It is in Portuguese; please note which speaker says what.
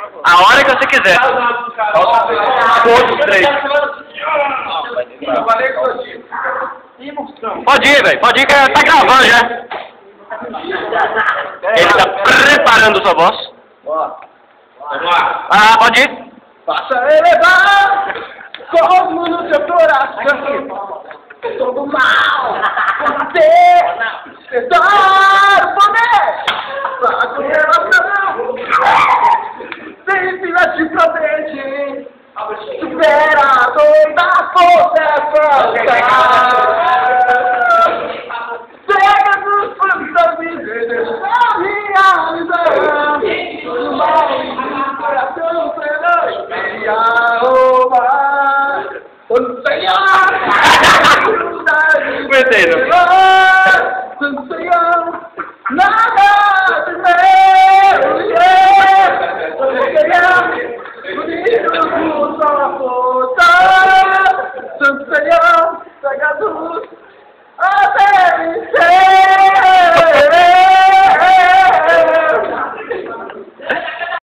Speaker 1: A hora que você quiser. Todos os três. Pode ir, velho. Pode ir que tá gravando já. Ele tá preparando sua voz.
Speaker 2: Vamos lá.
Speaker 1: Ah, pode ir.
Speaker 3: Faça elevar como no seu coração todo mal, combater, tentar o poder, faça um relação, sempre pra frente, supera a dor da possessão, pega dos planos da vida e deixa a realizar, no mal do coração será e arroba, o Senhor. Senhor, nada de meu, bonito, só a força, Santo Senhor, pega a luz.